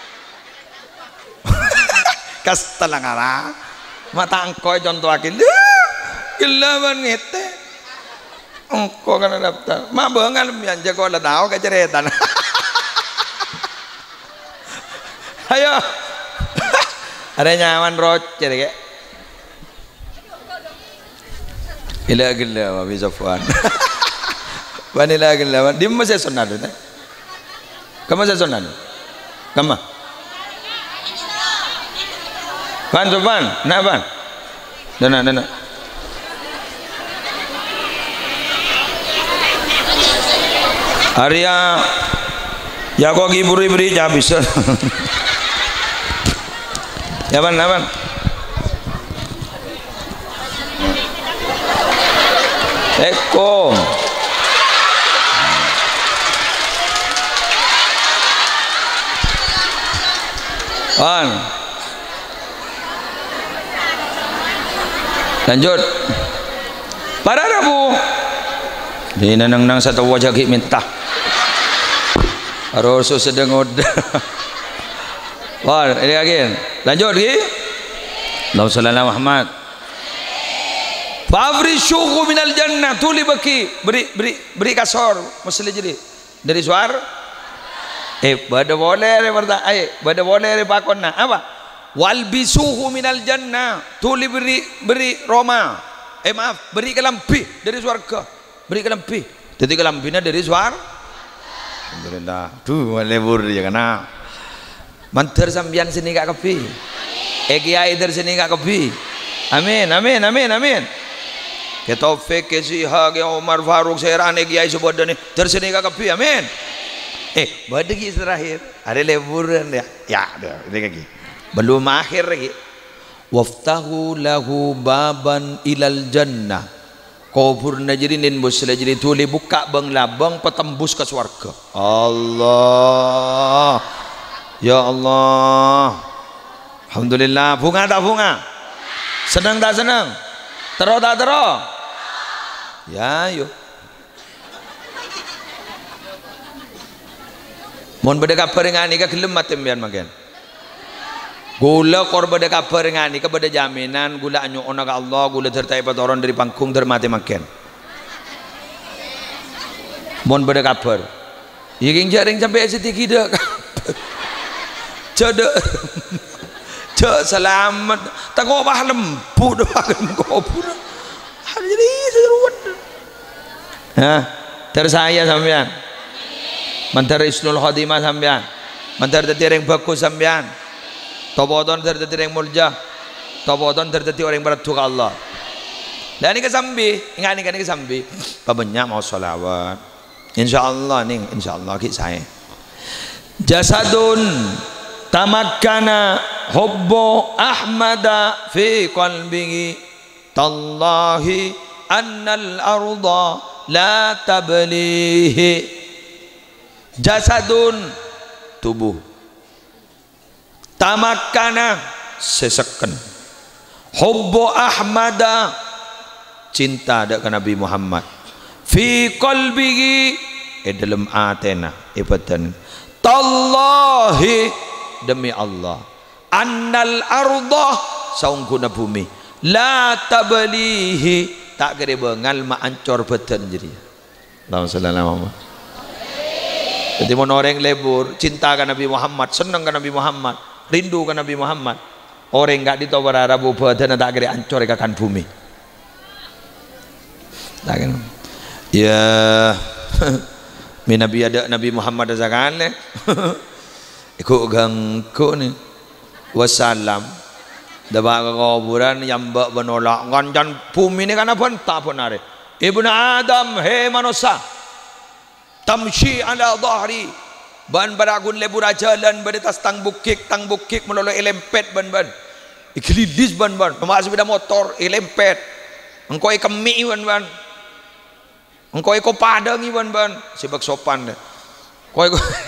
kas telangara mata engkau contoh akibat gelaban ngete engkau kan daftar mak bengal yang jago lah tahu keceretan ayo ada nyaman rocer kayak ila gila wa bi Safwan wanila gila di masih sunnah tu kamu saya sunnah kamu ban Safwan nak ban dana Arya ya kok beri habis ya ban Eko an lanjut para rabu di nang satu wajah minta harus sedang udah wah ini lagi lanjut lagi Allahumma shalli ala Muhammad fafrishuhu minal jannah tuli baki beri kasor mesti jadi dari suar bada boleh bada boleh pakon na apa walbisuhu minal jannah tuli beri Roma maaf beri kelampi dari surga beri kelampi jadi kelampinya dari suar alhamdulillah tuh lebur ya kana mantar sambian sini gak kepi kiai dari sini gak kepi amin ke Taufik ke Siha ke Umar Faruk Serane kiai sebodane tersini ka kepi amin badegi terakhir ada leburan ya ini lagi belum akhir lagi waftahu lahu baban ilal jannah kubur najrinin musla jadi tuli buka bang labang petembus ke surga Allah ya Allah alhamdulillah bunga tak bunga senang tak senang tero tak tero ya yuk mohon beda kabar dengan ini gelem mati biar makan gula korban beda kabar dengan ini beda jaminan gula anyo onak Allah gula tertai patoron dari pangkung termati makan mohon beda kabar yang jaring sampai ST tidak cek selamat tak kau bah lempu doang kau pun jadi seruat Hah? Tersaya sampean. Mantar isnul khotimah sampean. Mantar dadi orang bagus sampean. Toboton dadi orang mulja. Toboton dadi orang beratu ka Allah. Dan ini kesambi, ingat ini kesambi. Banyak mau salawat. Insyaallah nih, insyaallah kita saya. Jasadun tamakkana hubbu Ahmada fi qalbihi tallahi annal arda la tablihi. Jasadun tubuh tamakkana seseken hubbu Ahmada cinta dak Nabi Muhammad fi qalbihi dalam atena ibatan tallahi demi Allah annal arda saungkuna bumi la tablihi tak kira bengal ma ancor beten jadi. Allahumma shalli ala Muhammad. Jadi mon orang lebur cinta ke Nabi Muhammad, senang ke Nabi Muhammad, rindu ke Nabi Muhammad, orang enggak ditawar Arabu beten tak kira ancor kan bumi. Tak kan? Ya mi Nabi ada Nabi Muhammad zakane ikut gangku ni wassalam daba kuburan yang bak menolak ganjan bumi ni kan apa tak pun are ibnu Adam he manusia tamshi ala dhahri ban baragun lebur jalan beritas tang bukik melalui elempet ban iklilis ban pemak sepeda motor elempet engkau kemi ban engkau iko padang iwan ban sebab sopan deh kau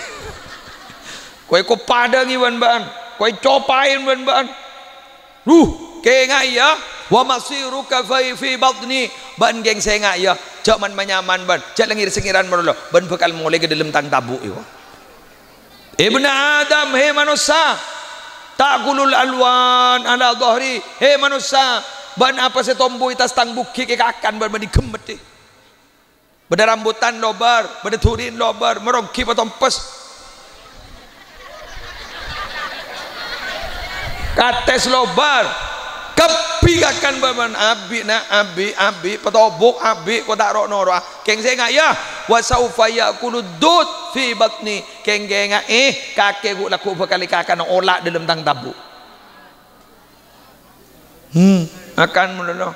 iko padang iwan ban kau copain ban kengai ya wa masiruka fi batni ban geng senga ya jak man manyaman ban jak lengir sengiran merlo ban bekal mulai ke dalam tang tabu yo ibnu Adam he manusia taqulul alwan ala dhahri he manusia ban apa setombo itas tang bukik akan ban digemet beda rambutan lobar, beda turin lobar, merongki potong pes. Kates lobar, kepigakan baban abi na abi petobok abi ko tak ro noro. Keng saya ya, wa saufa yakulu dud fi batni. Keng genga kakek gua laku bekali kakan olak dalam tang tabu. Akan melulu.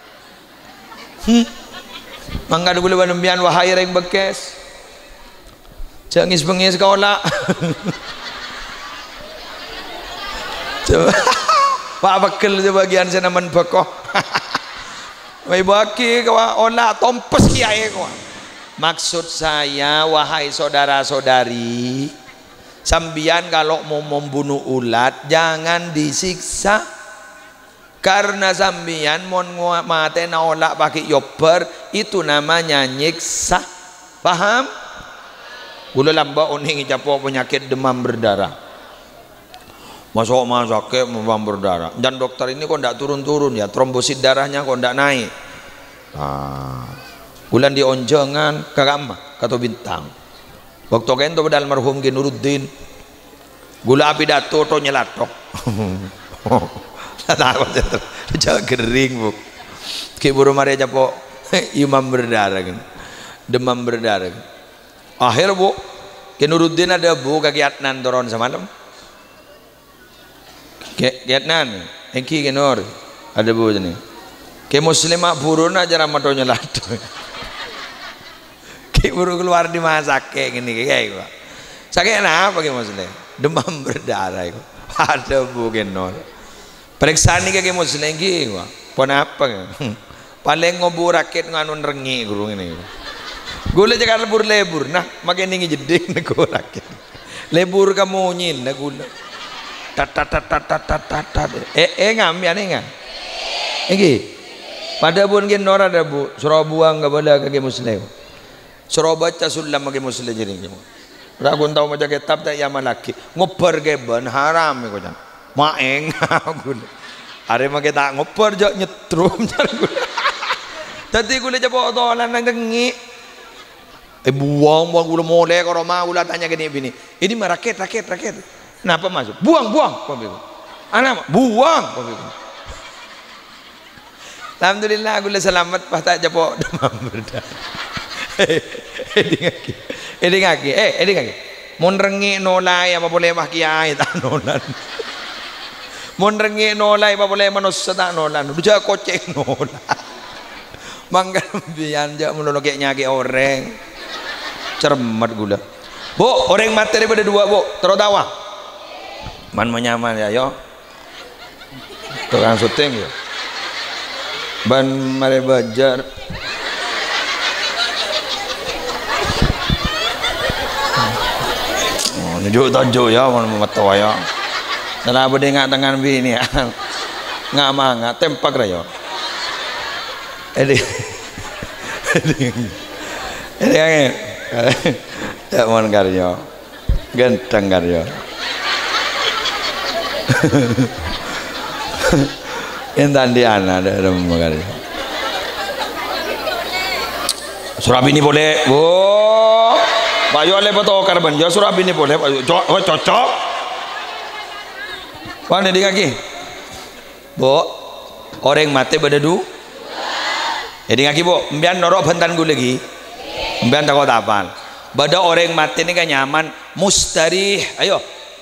Mangga dulu banembian wahai reng bekes cengis bengis kaula coba pak bekel sebagian senaman bekoh wai baki kawa ola tompes kiai kawa maksud saya wahai saudara-saudari sambian kalau mau membunuh ulat jangan disiksa karena sambian mon mate naolak pakai yoper itu namanya nyiksa paham gula lamba uning japo penyakit demam berdarah masuk sakit demam berdarah dan dokter ini kok ndak turun-turun ya trombosit darahnya kok ndak naik bulan dionjongan kagama kata bintang waktu kento padahal marhum Ki Nuruddin gula api dato to nyelatok takut jauh kering bu ki buru mari japo imam berdarah kan demam berdarah kan. Akhir bu Ki Nuruddin ada bu kagiatnan turun semalam kagiatnan engki kenor ada bu ni ke muslimah buru na jara matonya latu ki buru keluar di masak kayak gini kayak gua sakit apa ki muslim demam berdarah itu ada bu kenor periksaan ni kaki muslim lagi, pon apa? Paling ngobur rakit nganun rengi guru ini. Gula jangan lebur, nah makin tinggi jeding nak rakit. Lebur kamu nyin, nak gula. Tat. Ngam ya ni ngam. Egi. Pada pun gin nora ada bu, surau buang ke bala kaki muslim. Surau baca sulam kaki muslim jadi ni. Ragun tahu macam kitab tak yang malaki. Ngoper keban haram ni kau jangan. Maeng gula are make tak ngoper jo nyetrum jar gula tadi gula japo dolan nang dengi buang gula mole karo mau gula tanya gini bini ini mah raket kenapa masuk buang kok begitu anak buang kok begitu alhamdulillah gula selamat pas tak japo demam berdarah Ini ngaki. Mun rengi nolai apa boleh mah kiai tak nolan. Mun rengi nolai apa boleh manusia tak nolan. Udah kocek nolan. Mangga bian jak mulai kayak nyaki orang. Cermat gula. Bu, orang mati daripada dua bu. Terus tawa. Man menyaman ya yo. Tukang syuting ya. Ban mare bajar. Tunjuk ya mau metua ya. Salah bede ngak tangan bini ya. Ngak mangga tempak rayo. Ini kan tak mau karyo. Ganteng karyo. Entan di anak ada karyo. Surabini boleh. Oh. Bayu ale betul karban ya Surabini boleh cocok. Mana di kaki? Bu, orang mati berdadu. Jadi kaki bu, mbian norok bentan gue lagi. Mbian takut apaan? Bada orang mati ini kan nyaman, mustarih. Ayo.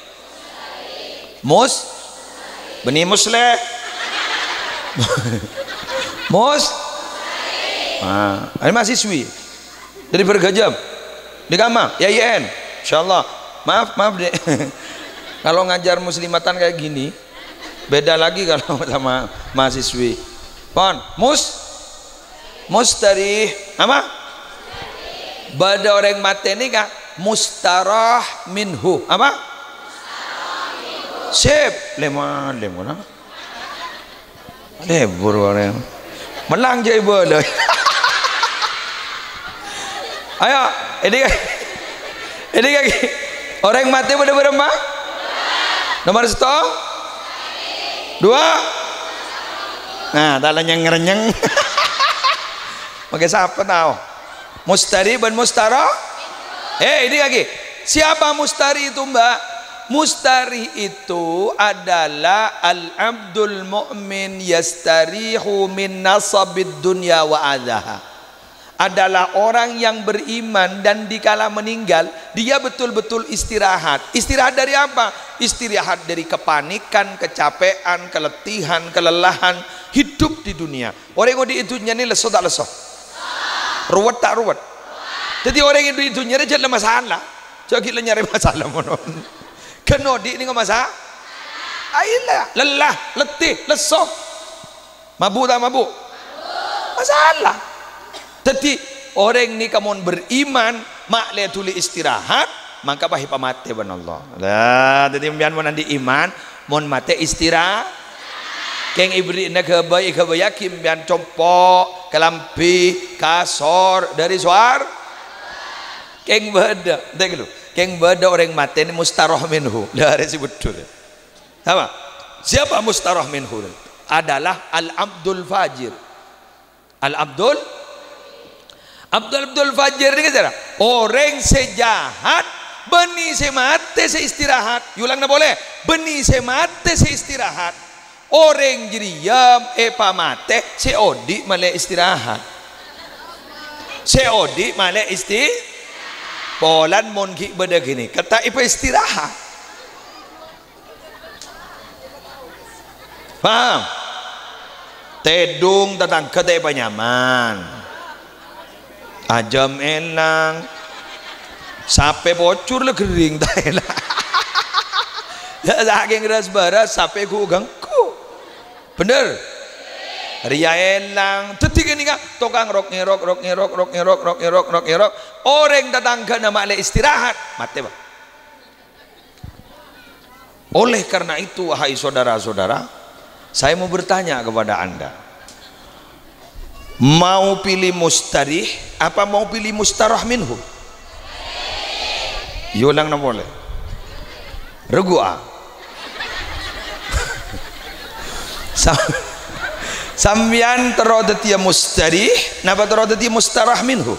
Benih musle. Ini mahasiswi dari bergajam. Di kamar ya IN insyaallah maaf deh kalau ngajar muslimatan kayak gini beda lagi kalau sama mahasiswi pon mustari apa bada orang mati ini kak mustarah minhu apa sip lemon lebur orang menang je ibu ayo ini kaki orang mati pada berapa nomor setong 2 nah tak renyeng pakai siapa tahu mustari dan mustara ini kaki siapa mustari itu mbak mustari itu adalah al-abdul mu'min yastarihu min nasabid dunya wa adaha adalah orang yang beriman dan dikala meninggal dia betul-betul istirahat dari apa? Istirahat dari kepanikan, kecapean, keletihan, kelelahan hidup di dunia. Orang yang di dunia ini leso tak leso? Ruwet tak ruwet? Jadi orang yang di dunia ini jadi masalah. Coba kita nyari masalah monon. Kena di ini nggak masalah? Ayolah, lelah, letih, leso. Mabuk tak mabuk? Masalah. Jadi orang ni kamu beriman mak le tuli istirahat maka bahi pamate ban Allah. Lah jadi mbian mon andi iman mon mate istirahat. Keng ibri nak kebayakim mbian compok kelampi kasor dari suar. Keng beda dek lu. Keng beda orang mate ni mustarah minhu. Lah resi betul. Apa? Siapa mustarah minhu? Adalah al-abdul fajir. Abdul Fajir ini kan orang sejahat benih semate seistirahat yulang na boleh benih semate seistirahat orang jeriam pamate seodi male istirahat seodi male polan monki beda gini kata ipa istirahat paham tedung tentang kata ipa nyaman ajam elang sampai bocor le kering tak elang ya saking ras baras sampai ku gangku bener ria elang tetik ini kan tukang rok ngerok orang tetangga nama le istirahat mati bang oleh karena itu wahai saudara-saudara saya mau bertanya kepada anda mau pilih mustarih apa mau pilih mustarah minhu? Yulang na boleh regu sambian terodati mustarih napa terodati mustarah minhu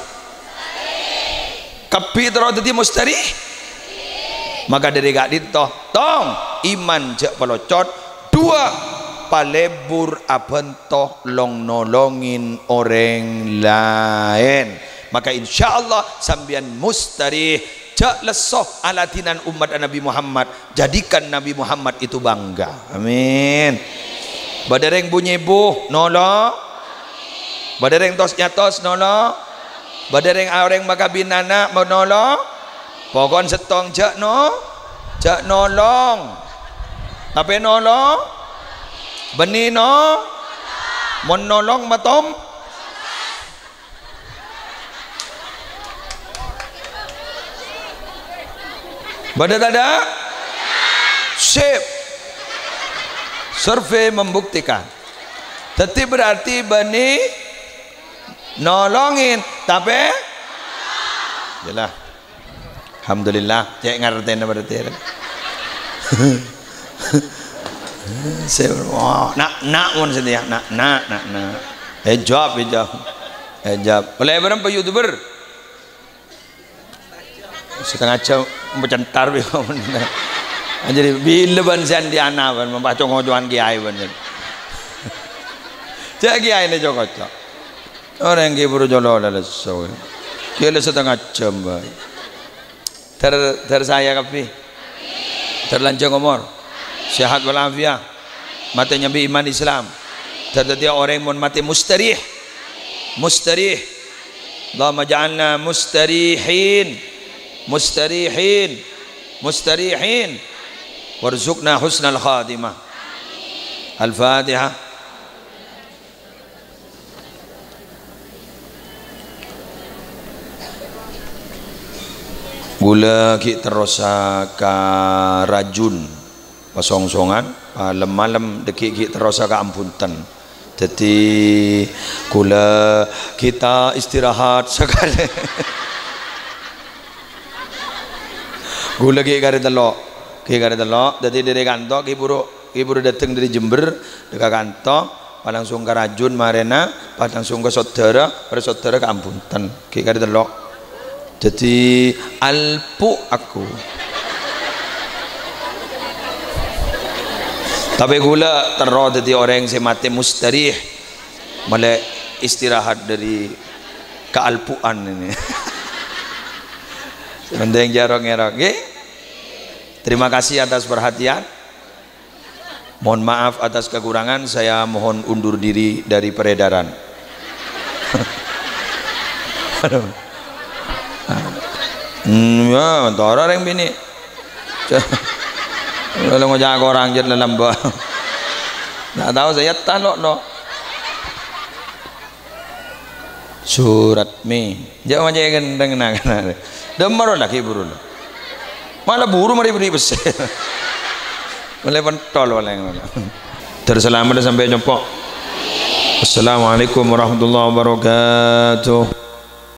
kapi terodati mustarih maka dari gak ditoh tong iman jak pelocot 2 palebur abentoh long nolongin orang lain maka insyaallah sambian mustarih jak lesoh alatinan umat Nabi Muhammad, jadikan Nabi Muhammad itu bangga. Amin. Badereng bunyi buh nolo, badereng tos nyatos nolo, badereng orang magabinana menolo, pokon setong jak no, jak nolong, tapi nolong, benih no, menolong matom. Badat ada? Sip. Survei membuktikan. Tapi berarti benih nolongin, tapi jelah. Alhamdulillah, cek ngerti berarti. Nak mun sedia, nak. Hijab. Oleh berapa YouTuber? Setengah jam bercentar jadi bila bansian di ana ban membaca ngojoan kiai ban cak kiai ne joko orang ki buru jolo la so kira setengah jam bae ter saya kapi terlanjang umur sehat walafiat matanya bi iman Islam terdapat orang mun mati mustarih Allahumma ja'alna mustarihin warzuqna husnal khatimah. Al-Fatihah. Gula ki terosa ka rajun pasongsongan malam deki ki terosa ka ampunten. Jadi gula kita istirahat sekali. Gula ki kare delok, jadi dari kantor ki buru datang dari Jember dekat kantor, langsung ke rajun marena, langsung ke saudara, pada saudara ke ampunten, ki kare delok. Jadi alpu aku. Tapi gula terus jadi orang yang mati mustarih, malah istirahat dari kealpuan ini. Mending jarang-jarang. Terima kasih atas perhatian. Mohon maaf atas kekurangan. Saya mohon undur diri dari peredaran. Ya, tora orang bini. Kalau ngajak orang jadi lembah. Nggak tahu saya tanok no. Surat mi. Jangan aja gendeng nak. Demar lagi buru malah buru mari beri besar mulai pentol oleh terselamat sampai jumpa. Assalamualaikum warahmatullahi wabarakatuh.